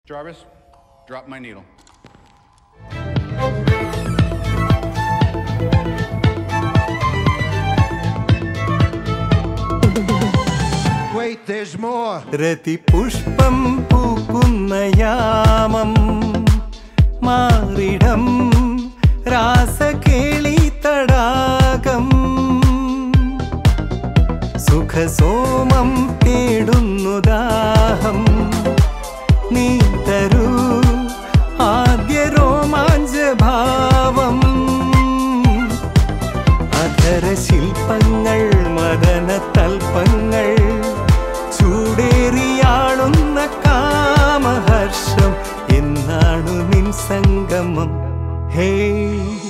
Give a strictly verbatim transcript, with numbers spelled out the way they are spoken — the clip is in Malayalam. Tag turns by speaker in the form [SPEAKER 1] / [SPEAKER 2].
[SPEAKER 1] Jarvis, drop my needle.
[SPEAKER 2] Wait, there's more.
[SPEAKER 3] Rathipushpam pookunna yamam maaridam rasakeli tadagam sukha somam tedunnu daham nee taru adya romanja bhavam adhara shilpangal madana talpangal ചൂടേറിയാളുന്ന കാമഹർഷം എന്നാണു നിൻ സംഗമം ഹേ